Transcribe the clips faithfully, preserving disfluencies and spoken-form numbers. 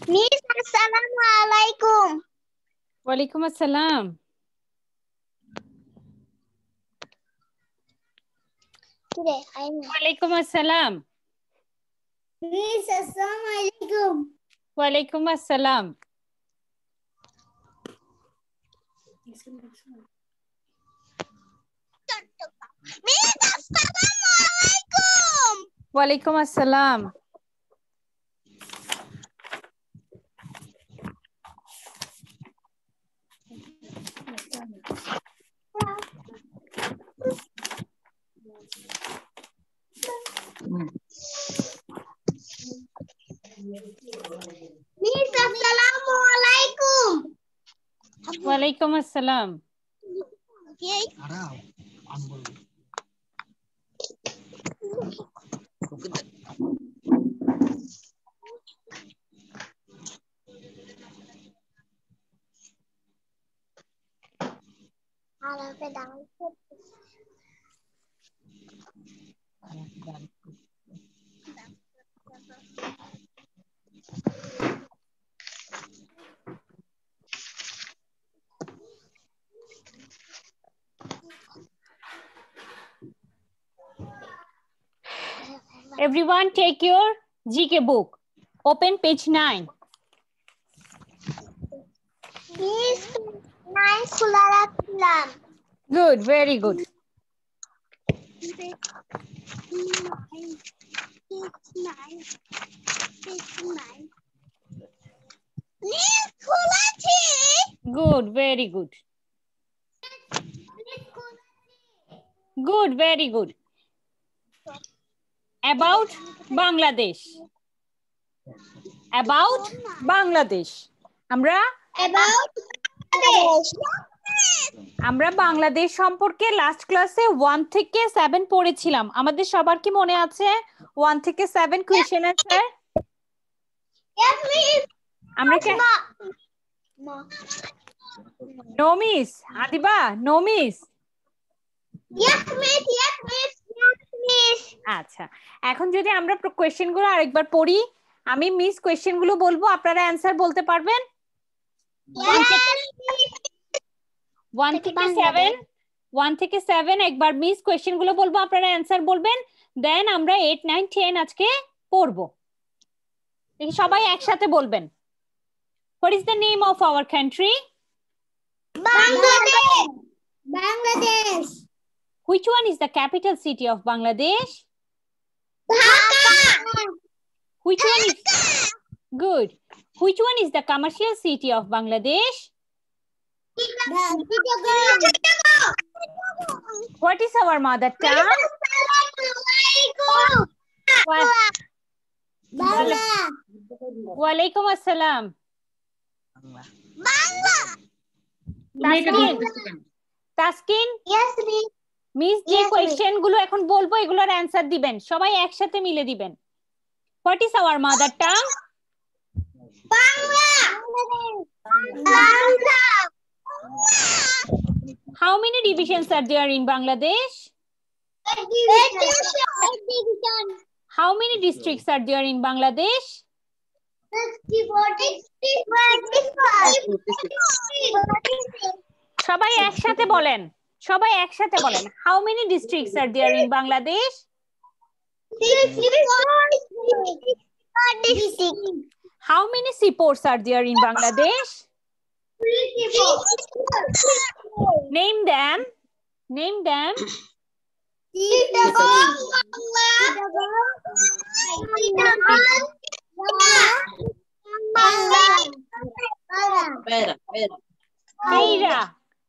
Miss, Assalamualaikum. Walaikum assalam. Today, I know. Walaikum assalam. Miss, Assalamualaikum. Walaikum assalam. Miss, Assalamualaikum. Walaikum assalam. Miss, Assalamualaikum. Walaikum assalam. Okay. Ada pedang. Everyone take your G K book. Open page nine. Miss, nine khula rakhilam. Good, very good. Miss, khulachi. Good, very good. Good, very good. About Bangladesh. About Bangladesh. আমরা About Bangladesh. আমরা বাংলাদেশ সম্পর্কে last ক্লাসে one থেকে seven পড়েছিলাম। আমাদের সবার কি মনে আছে ওয়ান থেকে seven question answer? Yes, miss. আমরা কি Ma. No miss Adiba no miss? Yes, miss. Yes, miss. Yes, miss. আচ্ছা, এখন যদি আমরা কোয়েশ্চেন গুলো আরেকবার পড়ি, আমি মিস কোয়েশ্চেন গুলো বলবো, আপনারা অ্যান্সার বলতে পারবেন? ওয়ান থেকে সেভেন ওয়ান থেকে সেভেন একবার মিস কোয়েশ্চেন গুলো বলবো, আপনারা অ্যান্সার বলবেন, দেন আমরা এইট নাইন টেন আজকে পড়বো। সবাই একসাথে বলবেন। What is the name of our country? Bangladesh. Bangladesh. Which one is the capital city of Bangladesh? Dhaka. Which one is good? Which one is the commercial city of Bangladesh? What is our mother tongue? Bangla. Walaikum assalam. Bangla. Taskin, Taskin, Yes, miss. Miss যে Yes, question গুলো এখন বলবো এগুলোর answer দিবেন, সবাই একসাথে মিলে দিবেন। What is our mother tongue? Bangla. Bangla. How many divisions are there in Bangladesh? Division. How many districts are there in Bangladesh? সবাই একসাথে বলেন, সবাই একসাথে বলেন। How many districts are there in Bangladesh? How many seaports are there in Bangladesh? Name them. Name them. Peira,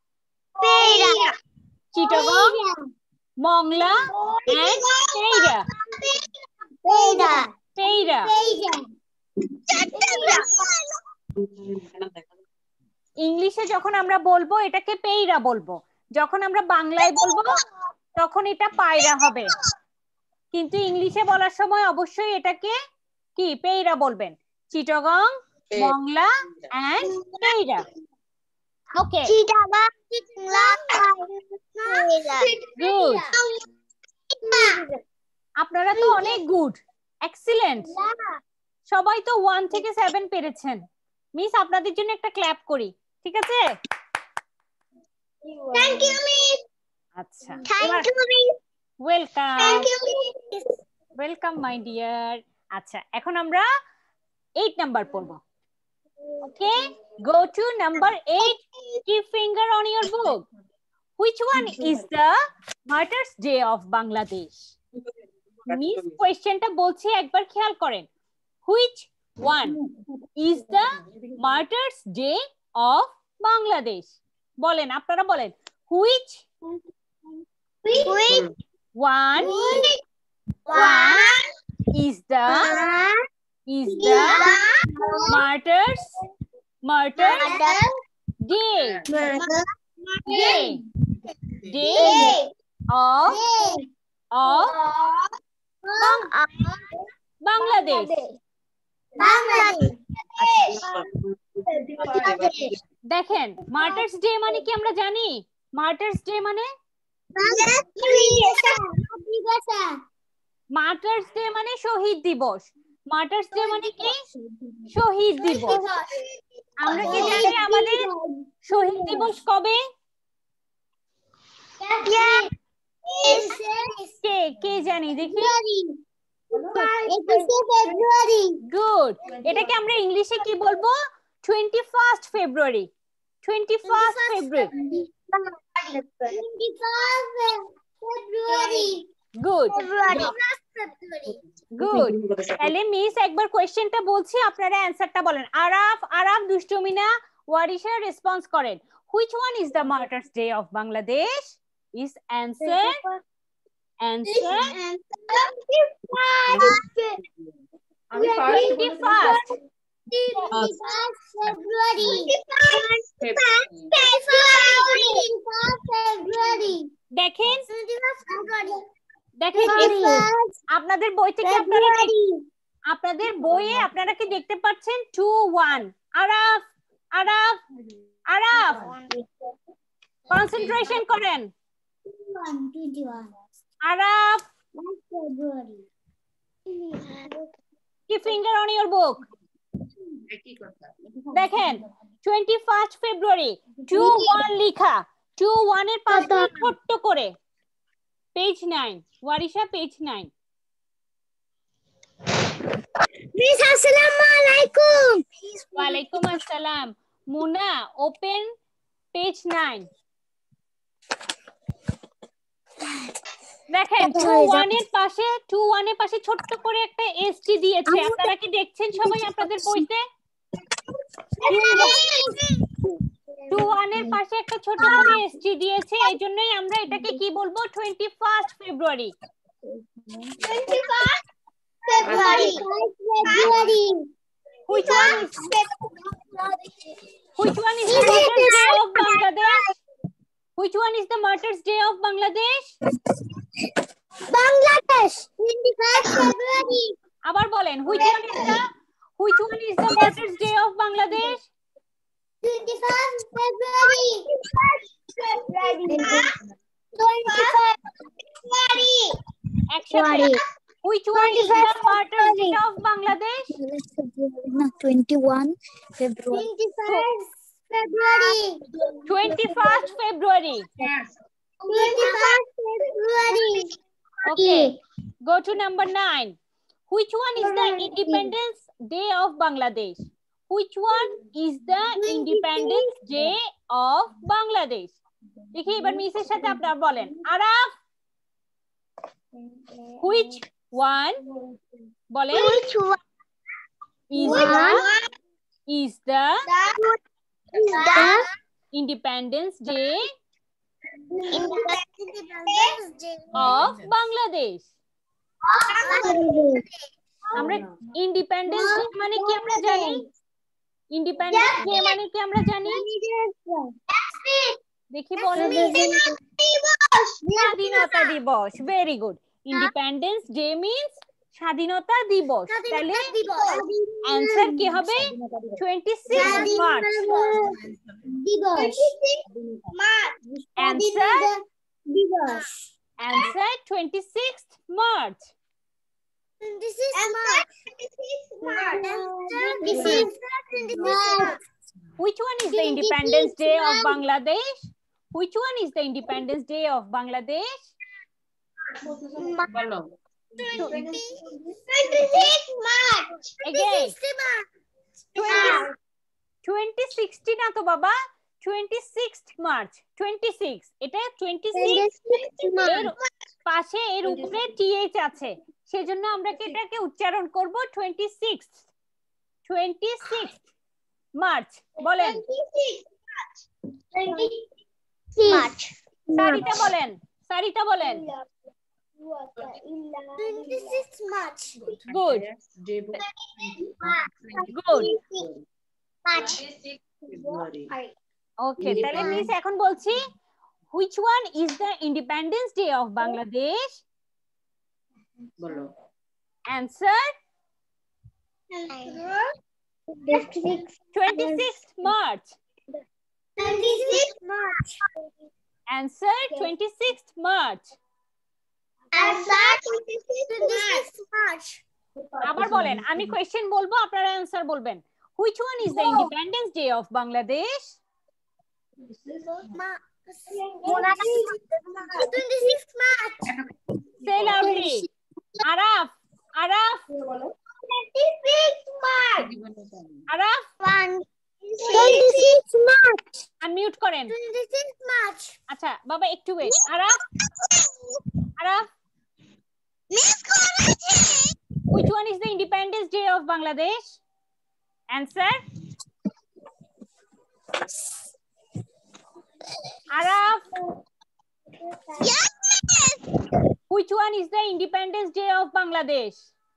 Chittagong, Mongla, and Peira. Peira. ইংলিশে যখন আমরা বলবো এটাকে পেইরা বলবো, যখন আমরা বাংলায় বলবো তখন এটা পায়রা হবে, কিন্তু ইংলিশে বলার সময় অবশ্যই এটাকে কি পেইরা বলবেন। Chittagong, Mongla and Payra. Okay, good, আপনারা তো অনেক গুড, এক্সিলেন্ট। সবাই তো ওয়ান থেকে সেভেন পেরেছেন। মিস আপনাদের জন্য একটা ক্ল্যাপ করি, ঠিক আছে? Thank you miss. আচ্ছা, thank you miss. Welcome thank you miss. Welcome my dear. আচ্ছা, এখন আমরা এইট নাম্বার পড়ব। Okay, go to number eight. Keep finger on your book. Which one is the Martyrs' Day of Bangladesh? Miss কোয়েশ্চেনটা বলছি, একবার খেয়াল করেন। Which one is the Martyrs' Day of Bangladesh? বলেন, আপনারা বলেন। Which Which one one is the is the Martyrs Martyrs Day Day Day of of Bangladesh. দেখেন, martyrs day মানে কি আমরা জানি? মার্টার্স ডে মানে মার্টার্স ডে মানে শহীদ দিবস। মার্টার্স ডে মানে কি? শহীদ দিবস। আমরা কি জানি আমাদের শহীদ দিবস কবে? কে কে জানি দেখি? গুড। এটাকে আমরা ইংলিশে কি বলবো? Twenty first February. Twenty first February. Good good. তাহলে মিস একবার কোশ্চেনটা বলছি, আপনারা অ্যানসারটা বলেন। আরাফ আরাফ দুষ্টুমিনা ওয়ারিশা রেসপন্স করেন। Which one is the Martyrs' Day of Bangladesh? Is answer answer twenty-first. দেখেন দেখেন আপনাদের বই থেকে আপনারা আপনাদের বইয়ে আপনারা কি দেখতে পাচ্ছেন? Two one. Araf Araf Araf concentration করেন। আরাফ কি ফিঙ্গার অন ইওর বুক। দেখেন twenty first February two one লিখা, টু ওয়ান এর পাশে ছোট্ট করে page nine. Warisha page nine. Miss আসসালামু আলাইকুম। ওয়ালাইকুম আসসালাম। Muna open page nine. দেখেন টু ওয়ান এর পাশে টু ওয়ান এর পাশে ছোট্ট করে একটা এসটি দিয়েছে, আপনারা কি দেখছেন সবাই আপনাদের বইতে? টু ওয়ান এর পাশে একটা ছোট করে এসটি দিয়েছে, এই জন্যই আমরা এটাকে কি বলবো? Twenty first February. February. Which one is Which one is the Martyrs' Day of Bangladesh? Which one is the Martyrs' Day of Bangladesh? Bangladesh. twenty-first February. আবার বলেন, which one is the Which one is the Martyrs' Day of Bangladesh? twenty-first February. twenty-first February. Actually, which one is the Martyrs' Day of Bangladesh? twenty-one February. twenty-first February. twenty-first February. twenty-first February. Okay, go to number nine. Which one is the Independence Day of Bangladesh? Which one is the Independence Day of Bangladesh? দেখি এবার মিসের সাথে আপনারা বলেন। Araf which one বলেন Which one is the is the is the Independence Day Independence Day of Bangladesh? আমরা independence day মানে কি আমরা জানি? ইন্ডিপেন্ডেন্স ডে মানে কি আমরা জানি? দেখি বলেন। স্বাধীনতা দিবস। Very good. Independence day means স্বাধীনতা দিবস। তাহলে অ্যানসার কি হবে? Twenty six March. দিবস অ্যানসার দিবস answer twenty six March. twenty-sixth March. Which one is the Independence Day of Bangladesh? Which one is the Independence Day of Bangladesh? twenty-six March. Again. twenty sixty না তো বাবা, twenty-sixth March. twenty-six, এটা twenty-six এর পাশে এর উপরে th আছে, সেজন্য আমরা কি এটাকে উচ্চারণ করব twenty-sixth. twenty-sixth March. বলেন March. সারিতা বলেন, সারিতা বলেন। twenty-sixth March. Good. Good. March. Okay, তাহলে মিস এখন বলছি, which one is the Independence Day of Bangladesh? বলো। Answer twenty-sixth March. twenty-sixth March. Answer twenty-sixth March. Answer twenty-sixth March. আবার বলেন, আমি কোশ্চেন বলবো, আপনারা অ্যানসার বলবেন। Which one is the Independence Day of Bangladesh? twenty-sixth March. Say loudly. Araf, Araf, twenty-sixth March. Araf, twenty-sixth March. unmute করেন। twenty-sixth March. আচ্ছা বাবা একটু ওয়েট। আরাফ, আরাফ, Miss করেছি। which one is the Independence Day of Bangladesh? Answer Araf. Yes, miss. Which one is the Independence Day of Bangladesh?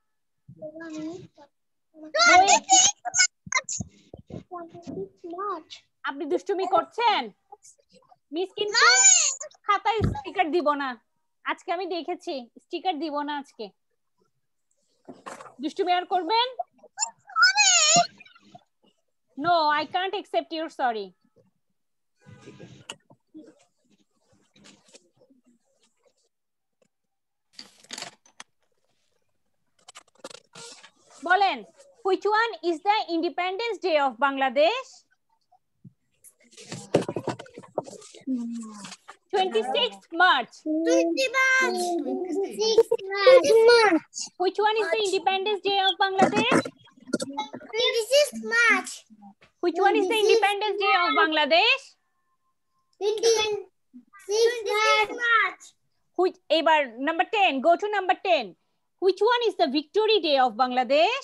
twenty-sixth March. twenty-sixth March. আপনি দুষ্টুমি করছেন miss, কিন্তু খাতায় স্টিকার দিব না আজকে, আমি দেখেছি স্টিকার দিব না আজকে। দুষ্টুমি আর করবেন? No, I can't accept your sorry. বলেন, which one is the Independence Day of Bangladesh? twenty-sixth March. twenty March. twenty-sixth March. Which one is the Independence Day of Bangladesh? twenty-sixth March. Which one is the Independence Day of Bangladesh? twenty-sixth March. Which, এবার number ten, go to number ten. Which one is the Victory Day of Bangladesh?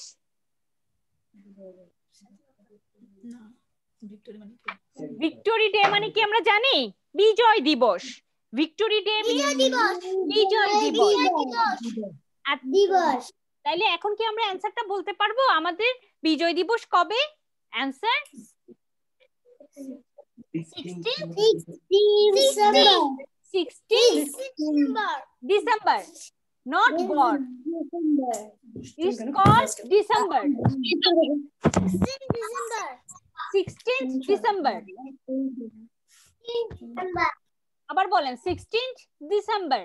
Victory Day মানে কি আমরা জানি? বিজয় দিবস। Victory Day বিজয় দিবস। বিজয় দিবস। আর দিবস। তাইলে এখন কি আমরা অ্যানসারটা বলতে পারবো আমাদের বিজয় দিবস কবে? Answer sixteenth December. Not God. It's called December. sixteenth December. আবার বলেন sixteenth December.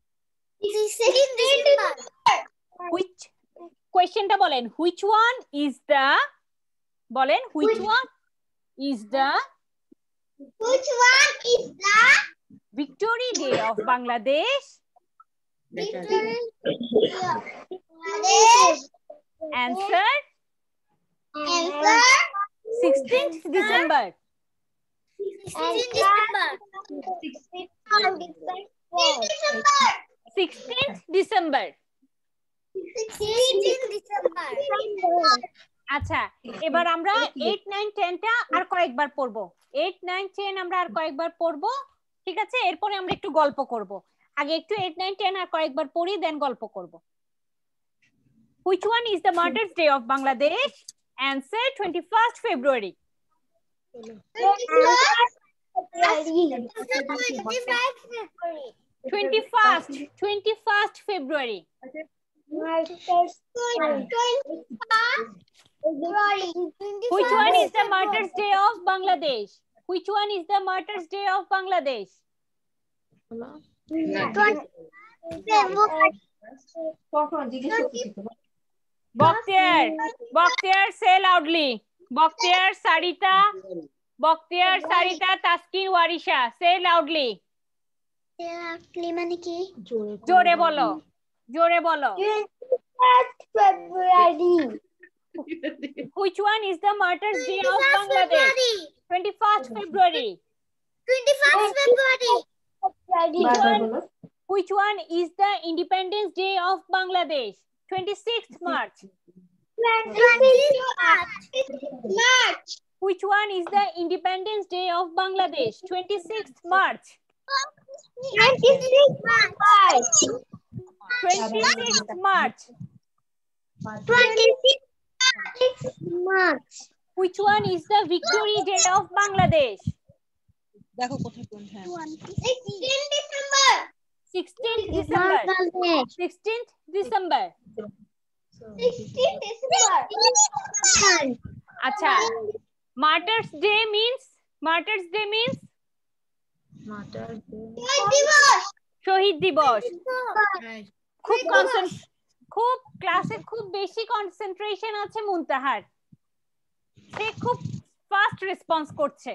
Which questionটা বলেন, which one is the বলেন which one is the Which one is the Victory Day of Bangladesh? Victory of Bangladesh? Answer Answer sixteenth December. sixteenth December. sixteenth December. sixteenth December. আচ্ছা, এবার আমরা eight nine ten টা আর কয়েকবার পড়বো। eight nine ten আমরা আর কয়েকবার পড়বো, ঠিক আছে? এরপরে আমরা একটু গল্প করব। আগে একটু eight nine ten আর কয়েকবার পড়ি, দেন গল্প করব। Which one is the Martyrs Day of Bangladesh? Answer twenty-first February. twenty-first twenty-first February. Which one is the Martyrs Day of Bangladesh? Which one is the Martyrs Day of Bangladesh? Bakhtiar, Bakhtiar, say loudly. Bakhtiar, Sarita, Bakhtiar, Sarita, Taskin, Warisha, say loudly. মানে কি জোরে বলো, জোরে বলো। February. Which one is the Martyrs' Day of Bangladesh? twenty-first February. twenty-first February. Which one, which one is the Independence Day of Bangladesh? twenty-sixth March. twenty-sixth March. Which one is the Independence Day of Bangladesh? twenty-sixth March. twenty-sixth March. twenty-sixth March. twenty-sixth March. Which one is the Victory Day of Bangladesh? sixteenth December. sixteenth December. sixteenth December. sixteenth December. Acha. Martyrs Day means Martyrs Day means শহীদ দিবস। খুব concentration, খুব ক্লাসে খুব বেশি concentration আছে মুনতাহার, সে খুব fast response করছে।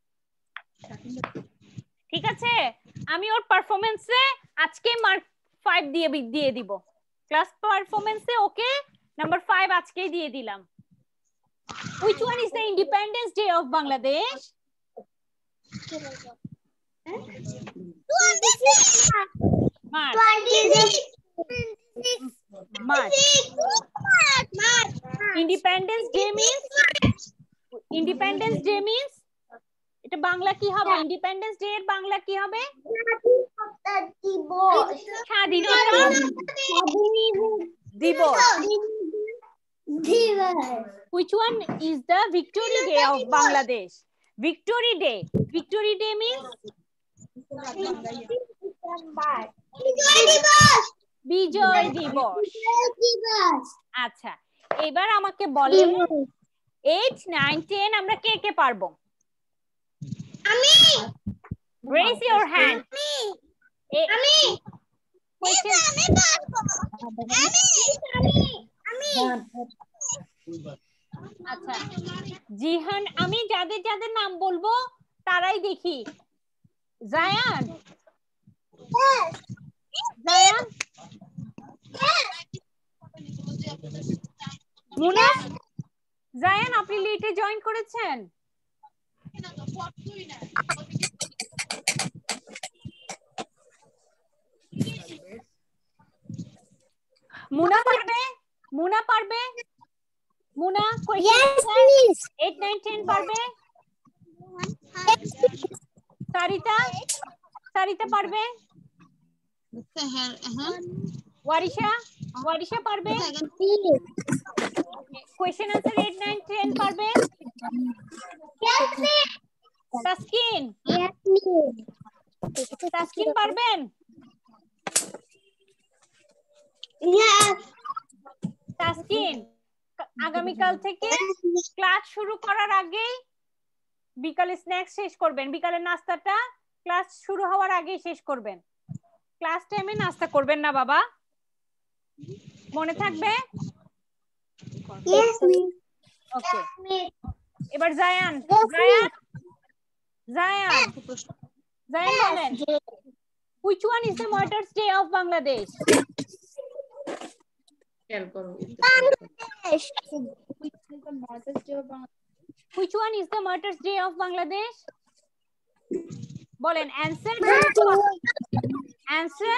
ঠিক আছে, আমি ওর পারফরম্যান্সে আজকে মার্ক ফাইভ দিয়ে দিয়ে দিব। ক্লাস পারফরম্যান্সে ওকে নাম্বার ফাইভ আজকেই দিয়ে দিলাম। Which one is the Independence Day of Bangladesh? twenty-sixth March. twenty-sixth March. March. Independence Day means Independence Day means এটা বাংলা কি হবে? ইন্ডিপেন্ডেন্স ডে এর বাংলা কি হবে? স্বাধীনতা দিবস। Which one is the Victory Day of Bangladesh? Victory Day. Victory Day means বিজয় দিবস। আচ্ছা, এবার আমাকে বলেন এইট নাইন টেন আমরা কে কে পারবো? আমি। Raise your hand. আমি। Question. আমি পারবো। আমি। আমি। আমি। আচ্ছা, জিহান, আমি যাদের যাদের নাম বলবো তারাই দেখি। জায়ান, জায়ান, মুনা, জায়ান আপনি লেটে জয়েন করেছেন? মুনা পারবে? মুনা পারবে? মুনা এইট নাইন টেন পারবে? সারিতা, সারিতা পারবে? ওয়ারিশা, ওয়ারিশা পারবে? Question answer eight nine ten পারবে? তাসকিন, তাসকিন পারবেন? তাসকিন, আগামীকাল থেকে ক্লাস শুরু করার আগে বিকালে স্ন্যাক্স শেষ করবেন, বিকালের নাস্তাটা ক্লাস শুরু হওয়ার আগে শেষ করবেন। ক্লাস টাইমে নাস্তা করবেন না বাবা, মনে থাকবে? ওকে, এবার জায়ান, জায়ান, জায়ান, জায়ান বলেন which one is the Martyrs' Day of Bangladesh? Bangladesh. Which one is the Martyrs' Day of Bangladesh? বলেন answer. Answer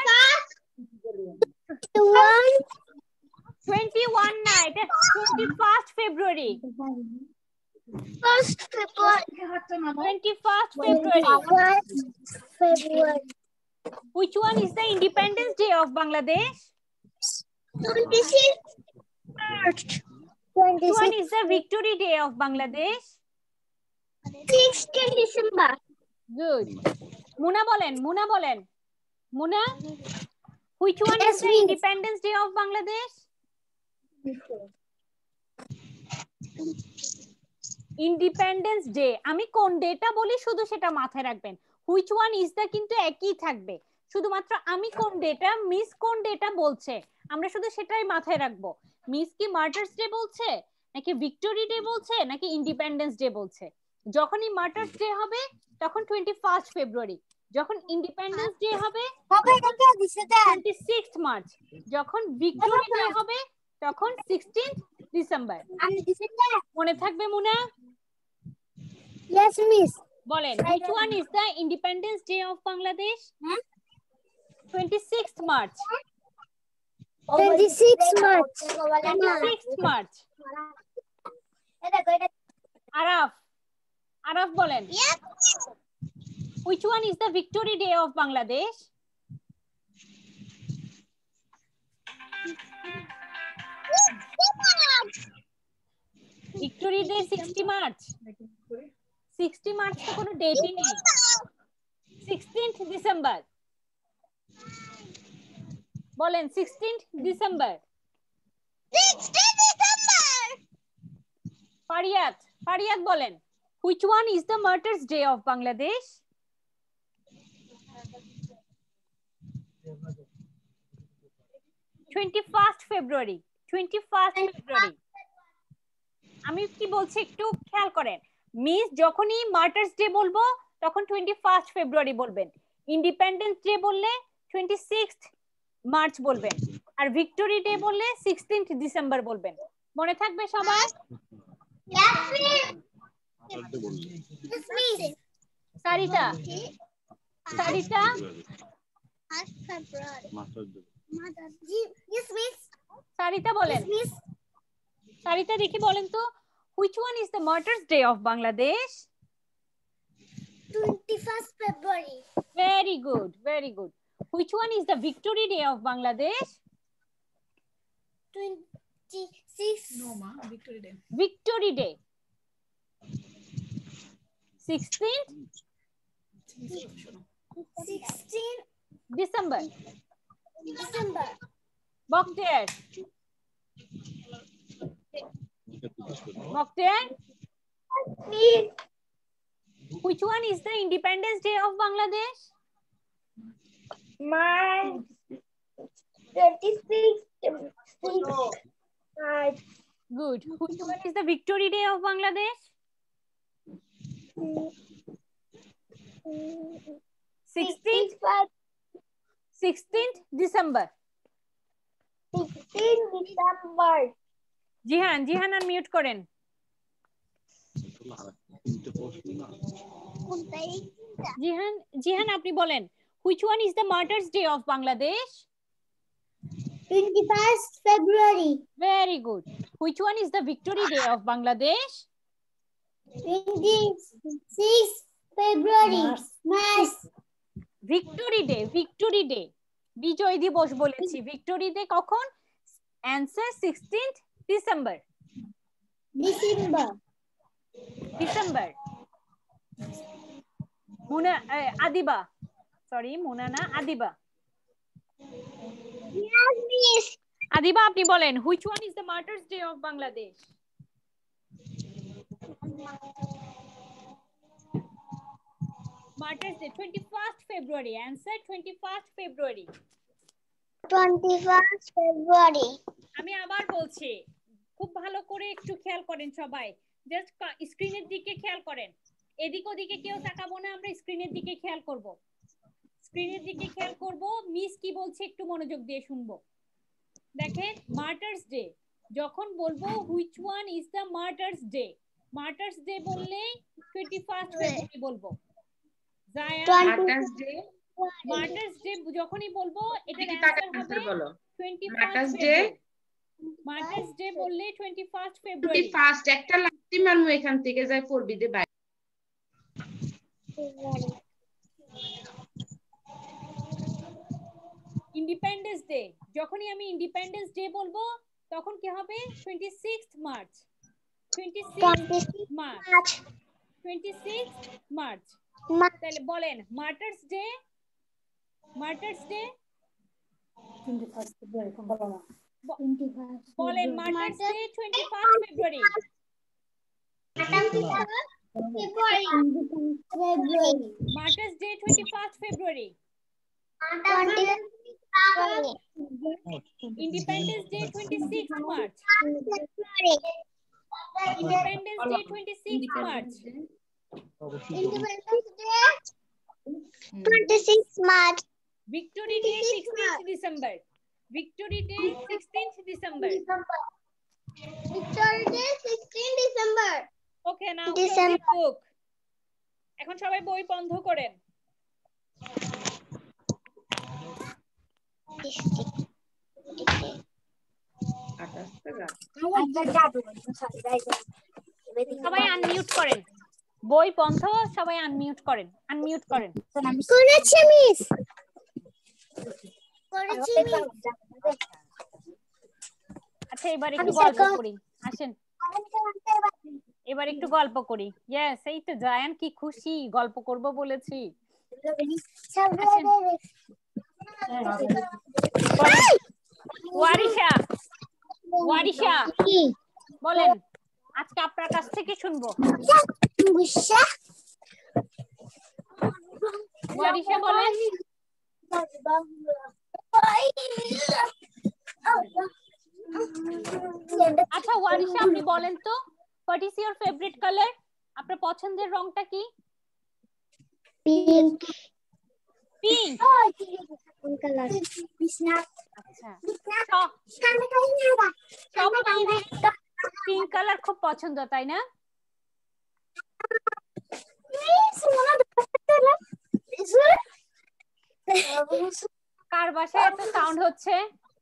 twenty-one না, এটা twenty-first February. First February. twenty-first February. February. Which one is the Independence Day of Bangladesh? twenty-sixth March. Which one is the Victory Day of Bangladesh? sixteenth December. Good. Muna bolen, Muna bolen. Muna, which one Yes, is the please. Independence Day of Bangladesh? Independence Day. আমি কোন data বলি শুধু সেটা মাথায় রাখবেন। Which one is the কিন্তু একই থাকবে। শুধুমাত্র আমি কোন ডেটা মিস কোন ডেটা বলছে আমরা শুধু সেটাই মাথায় রাখবো মিস কি মার্টার্স ডে বলছে নাকি ভিক্টোরি ডে বলছে নাকি ইন্ডিপেন্ডেন্স ডে বলছে যখনই মার্টার্স ডে হবে তখন টোয়েন্টি ফার্স্ট ফেব্রুয়ারি যখন ইন্ডিপেন্ডেন্স ডে হবে টোয়েন্টি সিক্সথ মার্চ যখন ভিক্টোরি ডে হবে তখন সিক্সটিন্থ ডিসেম্বর মনে থাকবে মুনা Yes, miss. বলেন which one is the independence day of Bangladesh twenty-sixth March twenty-sixth March. twenty-sixth March Araf Araf বলেন Yes. which one is the victory day of Bangladesh victory day sixty March sixty March তো কোনো ডেটই নেই sixteenth December বলেন sixteenth December sixteenth December. ফারিয়াত ফারিয়াত বলেন which one is the martyrs day of Bangladesh twenty-first February twenty-first February আমি কি বলছি একটু খেয়াল করেন মিস যখনই মার্টার্স ডে বলবো তখন twenty-first February বলবেন ইন্ডিপেন্ডেন্স ডে বললে twenty-sixth মার্চ বলবেন আর ভিক্টোরি ডে বললে sixteenth ডিসেম্বর বলবেন মনে থাকবে সবার Yes, miss. Yes, miss. Sarita Sarita First February. Mother's Day. Yes, miss. Sarita বলেন Yes, miss. সারিতা দেখি বলেন তো which one is the martyrs day of Bangladesh twenty-first February. very good very good which one is the victory day of Bangladesh twenty-sixth. No, ma, Victory Day. victory day sixteenth sixteenth December December. Mokhtar Mokhtar Miss. which one is the independence day of Bangladesh My twenty-sixth March. good which one is the victory day of Bangladesh sixteenth sixteenth December sixteenth December. Jihan Jihan unmute করেন জিহান জিহান আপনি বলেন which one is the martyrs day of Bangladesh twenty-first February. very good which one is the victory day of Bangladesh twenty-sixth February. March. victory day victory day বিজয় দিবস বলেছি victory day কখন answer sixteenth December December. December Muna Adiba sorry Muna না Adiba Yes, miss. Adiba আপনি বলেন which one is the martyrs day of Bangladesh martyrs day twenty-first February answer twenty-first February twenty-first February. আমি আবার বলছি খুব ভালো করে একটু খেয়াল করেন সবাই জাস্ট স্ক্রিনের দিকে খেয়াল করেন এদিক ওদিকে কেউ তাকাবো না আমরা স্ক্রিনের দিকে খেয়াল করব স্ক্রিনের দিকে খেয়াল করব মিস কি বলছে একটু মনোযোগ দিয়ে শুনবো দেখেন মার্টার্স ডে যখন বলবো which one is the martyrs day martyrs day বললে twenty-first February বলবো Jaya martyrs day martyrs day যখনই বলবো এটার দেখি অ্যানসার তাকে হবে answer বলো। twenty-first martyrs day February martyrs day বললে twenty-first February ফার্স্ট একটা লাস্টি মারমু এখান থেকে যাই ফোর বি দে বাই ইন্ডিপেন্ডেন্স ডে যখনই আমি ইন্ডিপেন্ডেন্স ডে বলবো তখন কি হবে twenty-sixth March twenty-sixth March twenty-sixth March তাহলে বলেন martyrs day martyrs day twenty-first February বলেন martyrs day twenty-first February February. Martyrs day twenty-first February Independence Day twenty-sixth March. Independence Day twenty-sixth March. Independence Day twenty-sixth March. Victory Day sixteenth December. Victory Day sixteenth December. Victory Day sixteenth December. Okay, now December. close the book. এখন সবাই বই বন্ধ করেন। সবাই unmute করেন। বই বন্ধ, সবাই আনমিউট করেন। আনমিউট করেন। করেছি মিস। করেছি মিস। আচ্ছা, এবার একটু গল্প করি। আসেন। এবার একটু গল্প করি। ইয়েস, এই তো জায়ান কি খুশি, গল্প করব বলেছি। ওয়ারিশা, ওয়ারিশা বলেন, আজকে আপনার কাছ থেকে শুনবো। ওয়ারিশা বলেন। আচ্ছা ওয়ারিশা, আপনি বলেন তো, what is your favourite colour? আপনার পছন্দের রংটা কি? পিঙ্ক। পিঙ্ক। কালার। আচ্ছা, পিঙ্ক কালার খুব পছন্দ, তাই না? কার বাসায় এত সাউন্ড হচ্ছে?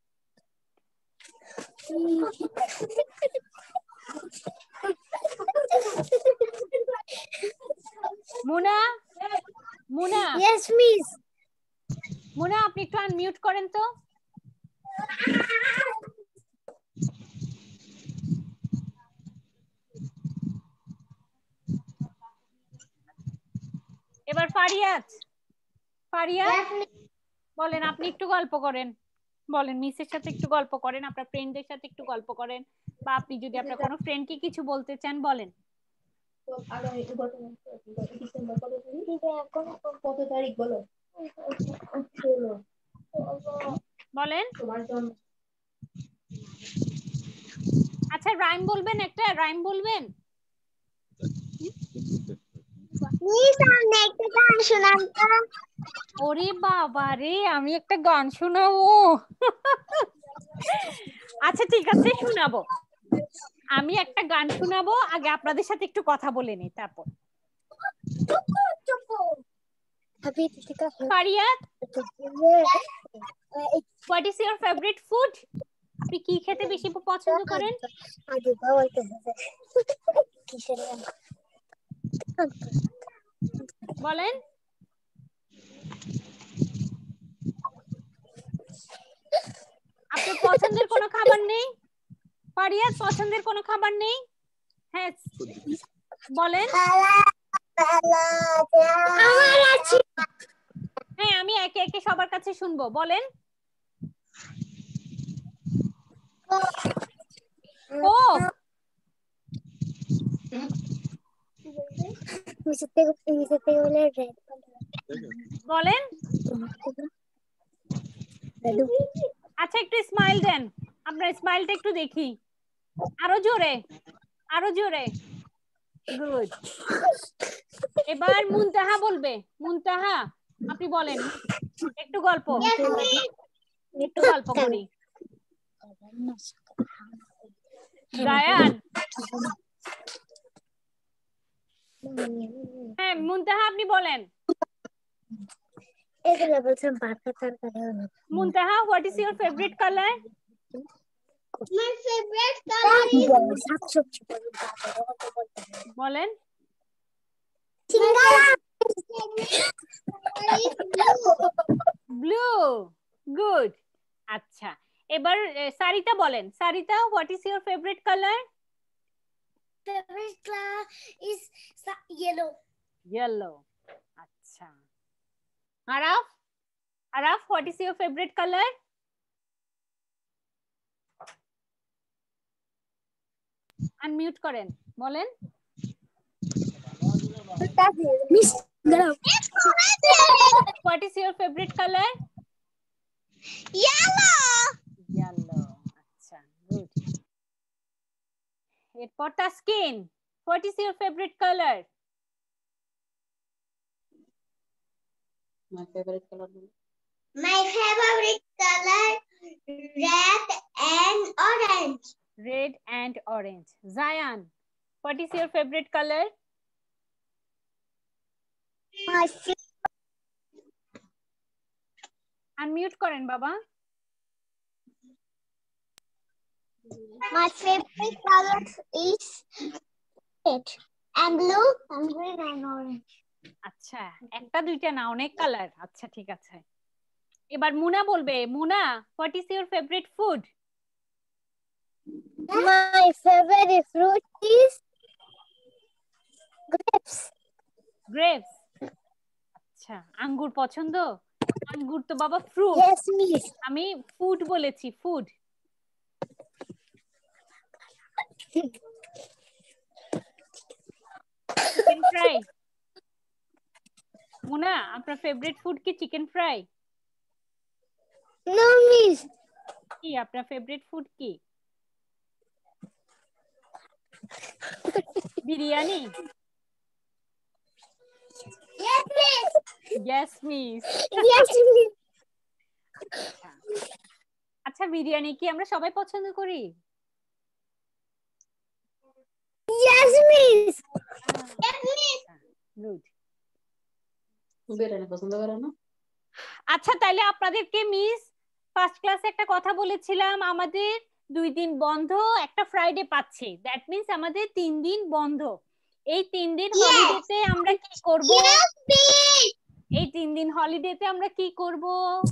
মুনা, মুনা। Yes, miss. মুনা, আপনি একটু আনমিউট করেন তো। এবার ফারিয়াত, ফারিয়াত বলেন, আপনি একটু গল্প করেন। বলেন, মিসের সাথে একটু গল্প করেন, আপনার ফ্রেন্ডদের সাথে একটু গল্প করেন, বা আপনি যদি আপনার কোনো ফ্রেন্ডকে কিছু বলতে চান বলেন। কত তারিখ বলো? বলেন। আচ্ছা, রাইম বলবেন, একটা রাইম বলবেন। ওরে বাবা রে, আমি একটা গান শোনাবো? আচ্ছা ঠিক আছে, শোনাবো। আমি একটা গান শোনাবো, আগে আপনাদের সাথে একটু কথা বলে নিই তারপর। Fariyat, what is your favourite food? আপনি কি খেতে বেশি পছন্দ করেন? বলেন। আপনার পছন্দের কোনো খাবার নেই? ফারিয়াত, পছন্দের কোনো খাবার নেই? হ্যাঁ বলেন। হ্যাঁ, আমি একে একে সবার কাছে শুনবো, বলেন। কোক। বলেন। আচ্ছা, একটু স্মাইল দেন, আপনার স্মাইলটা একটু দেখি, আরো জোরে, আরো জোরে। গুড। এবার মুনতাহা বলবে। মুনতাহা, আপনি বলেন একটু গল্প, একটু গল্প করি। জায়ান। হ্যাঁ মুনতাহা, আপনি বলেন। Muntaha, what is your favourite colour? My favorite color is বলেন। ব্লু। গুড। আচ্ছা, এবার সারিতা বলেন। Sarita, what is your favourite colour? favorite color is yellow. Yellow. আচ্ছা। Araf, Araf, what is your favourite colour? Unmute করেন, বলেন। Miss, what is your favourite colour? Yellow. Yellow. আচ্ছা, good. এরপর Taskin, what is your favorite color? My favorite color. My favorite color red and orange. Red and orange. Zayan, what is your favorite color? My Unmute করেন বাবা. My favorite color is red and blue and green and orange. আচ্ছা, একটা দুইটা না, অনেক colour. আচ্ছা ঠিক আছে. এবার মুনা বলবে. মুনা, what is your favorite food? My favorite fruit is grapes. Grapes. আচ্ছা, আঙ্গুর পছন্দ? আঙ্গুর তো বাবা ফ্রুট. Yes, miss. আমি ফুড বলেছি, ফুড. Chicken fry. মুনা, আপনার ফেভারিট ফুড কি চিকেন ফ্রাই? No, miss. কি আপনার ফেভারিট ফুড কি? Biryani? Yes, miss. Yes, miss. Yes, miss. আচ্ছা, বিরিয়ানি কি আমরা সবাই পছন্দ করি? Yes, miss. Yes, miss. Good. Biryani পছন্দ করে না? আচ্ছা, তাইলে আপনাদেরকে মিস ফার্স্ট ক্লাসে একটা কথা বলেছিলাম, আমাদের দুই দিন বন্ধ, একটা ফ্রাইডে পাচ্ছি, দ্যাট মিন্স আমাদের তিন দিন বন্ধ। এই তিন দিন হলিডেতে আমরা কি করব? এই তিন দিন হলিডেতে আমরা কি করব?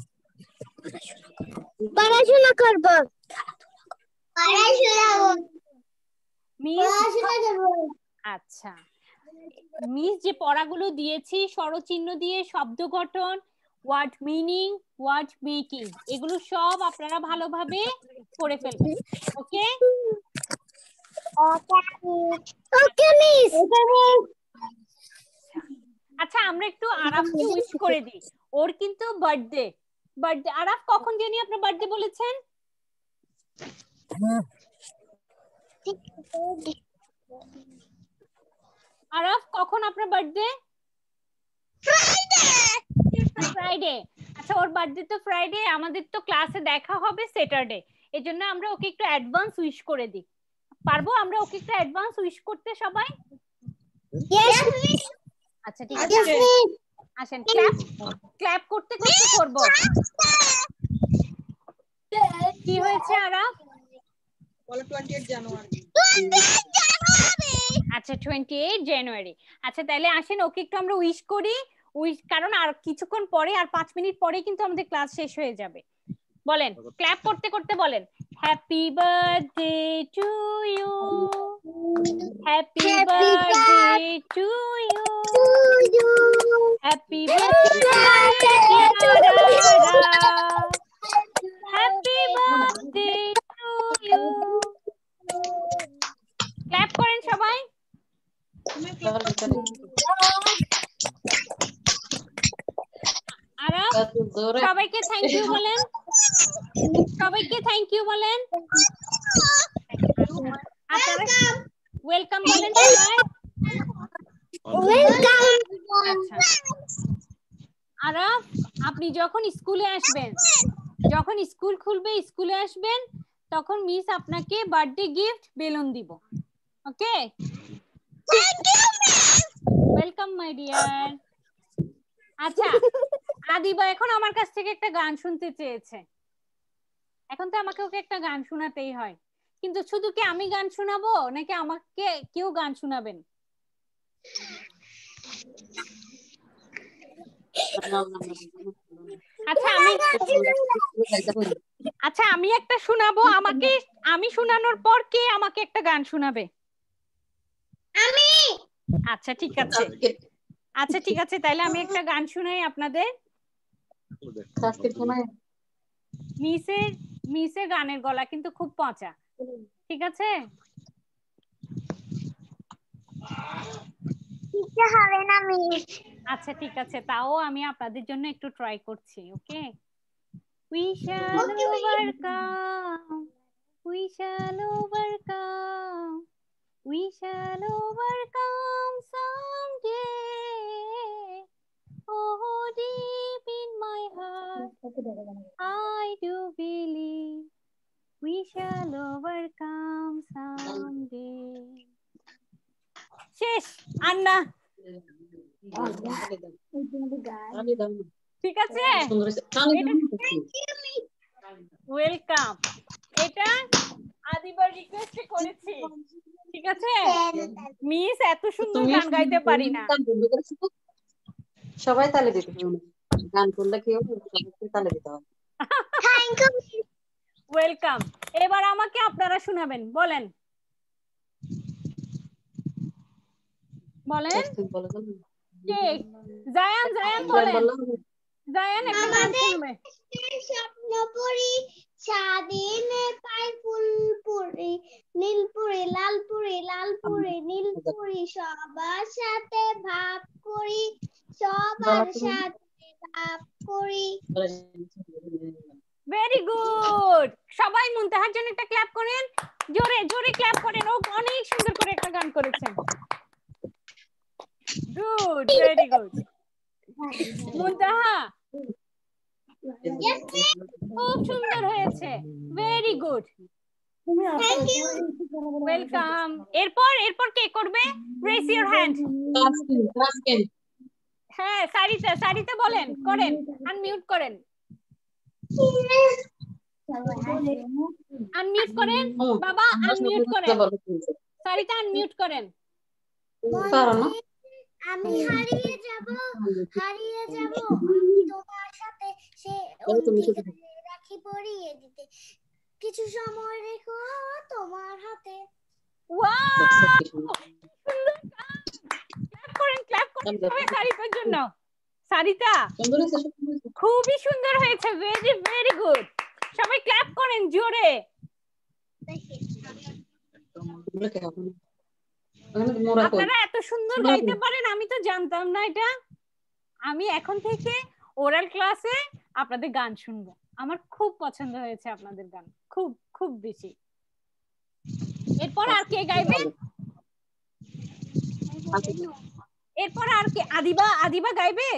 পড়াশোনা করব। পড়াশোনা মিস করব। আচ্ছা, মিস যে পড়াগুলো দিয়েছি স্বরচিহ্ন দিয়ে শব্দ গঠন, ওয়ার্ড মিনিং, ওয়ার্ড মেকিং, এগুলো সব আপনারা ভালোভাবে পড়ে ফেলবেন। Okay okay miss. আচ্ছা, আমরা একটু আরাফকে উইশ করে দিই, ওর কিন্তু বার্থডে। বার্থডে আরাফ, কখন জানি আপনার বার্থডে বলেছেন? আরাফ, কখন আপনার বার্থডে? ফ্রাইডে। ফ্রাইডে। আচ্ছা, ওর বার্থডে তো ফ্রাইডে, আমাদের তো ক্লাসে দেখা হবে স্যাটারডে, এজন্য আমরা ওকে একটু অ্যাডভান্স উইশ করে দিই। পারবো আমরা ওকে একটু অ্যাডভান্স উইশ করতে সবাই? Yes miss. আচ্ছা ঠিক আছে, আসেন ক্ল্যাপ ক্ল্যাপ করতে করতে করব। কি হয়েছে আরাফ? বলো আঠাশ জানুয়ারি। আচ্ছা আঠাশ জানুয়ারি। আচ্ছা তাহলে আসেন ওকে একটু আমরা উইশ করি। উইশ, কারণ আর কিছুক্ষণ পরে, আর পাঁচ মিনিট পরে কিন্তু আমাদের ক্লাস শেষ হয়ে যাবে। বলেন, ক্ল্যাপ করতে করতে বলেন, happy birthday to you, happy birthday to you, happy birthday happy birthday to you. Clap করেন সবাই। আরাম, সবাইকে থ্যাংক ইউ বলেন, সবাইকে থ্যাংক ইউ বলেন। আপনারা ওয়েলকাম বলেন সবাই। আচ্ছা আরাম, আপনি যখন স্কুলে আসবেন, যখন স্কুল খুলবে স্কুলে আসবেন, তখন মিস আপনাকে বার্থডে গিফট বেলুন দিব। Okay, welcome my dear. আচ্ছা, আদিবা এখন আমার কাছ থেকে একটা গান শুনতে চেয়েছে। এখন তো আমাকে ওকে একটা গান শোনাতেই হয়, কিন্তু শুধু কি আমি গান শোনাবো নাকি আমাকে কেউ গান শোনাবেন? আচ্ছা আমি আচ্ছা আমি একটা শোনাবো, আমাকে আমি শোনানোর পর কে আমাকে একটা গান শোনাবে? আমি। আচ্ছা ঠিক আছে, আচ্ছা ঠিক আছে, তাহলে আমি একটা গান শোনাই আপনাদের। মিসের মিসের গানের গলা কিন্তু খুব পচা, ঠিক আছে? হবে না মিস। আচ্ছা ঠিক আছে, তাও আমি আপনাদের জন্য একটু ট্রাই করছি। ওকে, We shall overcome. We shall overcome. We shall overcome someday. Oh, deep in my heart, I do believe we shall overcome someday. শেষ আর না ঠিক আছে ওয়েলকাম এটা আদিবার রিকোয়েস্টে করেছি ঠিক আছে মিস এত সুন্দর গান গাইতে পারি না সবাই তালে দিতে হবে গান করলে কি হবে সবাইকে তালে দিতে হবে থ্যাংক ইউ ওয়েলকাম এবার আমাকে আপনারা শোনাবেন বলেন বলেন কে জায়ান জায়ান বলেন জায়ান একটা গান শুনবে স্বপ্ন পরি সাদিনে পাই ফুলপুরি নীলপুরি লালপুরি লালপুরি নীলপুরি সবার সাথে ভাব করি সবার সাথে ভাব করি ভেরি গুড সবাই মুনতাহার জন্য একটা ক্ল্যাপ করেন জোরে জোরে ক্ল্যাপ করেন ও অনেক সুন্দর করে একটা গান করেছেন গুড ভেরি গুড মুনতাহা খুব সুন্দর হয়েছে ভেরি গুড ওয়েলকাম এরপর এরপর কে করবে রেজ ইওর হ্যান্ড হ্যাঁ সারিতা সারিতা বলেন করেন আনমিউট করেন আনমিউট করেন বাবা আনমিউট করেন সারিতা আনমিউট করেন আমি হারিয়ে যাব হারিয়ে যাব তোমার সাথে সে রাখি পরিয়ে দিতে কিছু সময় রেখো তোমার হাতে ওয়াও ক্ল্যাপ করেন ক্ল্যাপ করেন সবাই সারিতার জন্য সারিতা খুবই সুন্দর হয়েছে ভেরি ভেরি গুড সবাই ক্ল্যাপ করেন জোরে আপনারা এত সুন্দর গাইতে পারেন আমি তো জানতাম না এটা আমি এখন থেকে ওরাল ক্লাসে আপনাদের গান শুনবো আমার খুব পছন্দ হয়েছে আপনাদের গান খুব খুব বেশি এরপর আর কে গাইবে এরপর আর কে আদিবা আদিবা গাইবে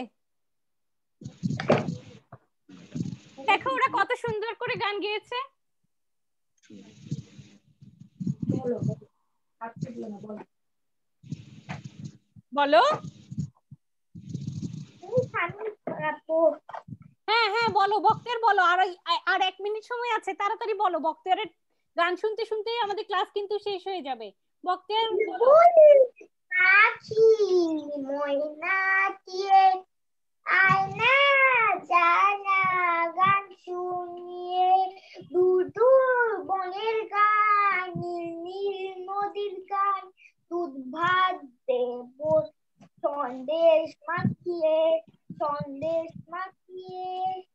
দেখো ওরা কত সুন্দর করে গান গেয়েছে বলো হ্যাঁ হ্যাঁ বলো বক্তের বলো আর আর এক মিনিট সময় আছে তাড়াতাড়ি বলো বক্তের গান শুনতে শুনতে আমাদের ক্লাস কিন্তু শেষ হয়ে যাবে বক্তের পাখি ময়না টিয়ে আয়না জানা গান শুনিয়ে দূর দূর বনের গান নীল নীল নদীর গান দুধ ভাত দেব সন্দেশ মাখিয়ে সন্দেশ মাখিয়ে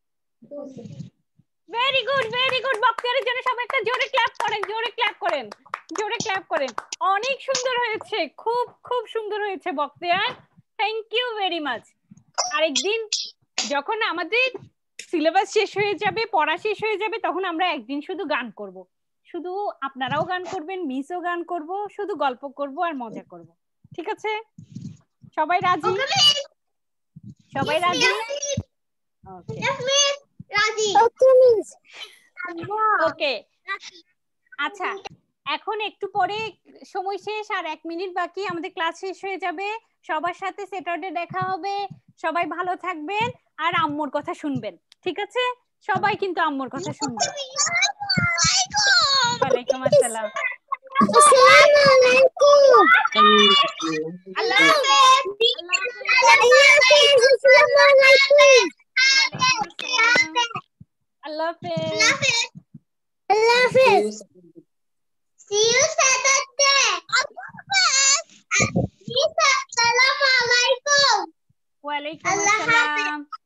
ভেরি গুড ভেরি গুড বক্তের জন্য সবাই একটা জোরে ক্ল্যাপ করেন জোরে ক্ল্যাপ করেন জোরে ক্ল্যাপ করেন অনেক সুন্দর হয়েছে খুব খুব সুন্দর হয়েছে Bakhtiar thank you very much আরেকদিন যখন আমাদের সিলেবাস শেষ হয়ে যাবে পড়া শেষ হয়ে যাবে তখন আমরা একদিন শুধু গান করব শুধু আপনারাও গান করবেন মিসও গান করব শুধু গল্প করব আর মজা করব ঠিক আছে সবাই রাজি সবাই রাজি ওকে রাজি ওকে আচ্ছা এখন একটু পরে সময় শেষ আর এক মিনিট বাকি আমাদের ক্লাস শেষ হয়ে যাবে সবার সাথে স্যাটারডে দেখা হবে সবাই ভালো থাকবেন আর আম্মুর কথা শুনবেন ঠিক আছে সবাই কিন্তু আম্মুর কথা শুনবেন ওয়ালাইকুম আসসালাম আসসালামু আলাইকুম আল্লাহ আল্লাহ হাফেজ আল্লাহ হাফেজ see you Saturday assalamu alaikum ওয়ালাইকুম আসসালাম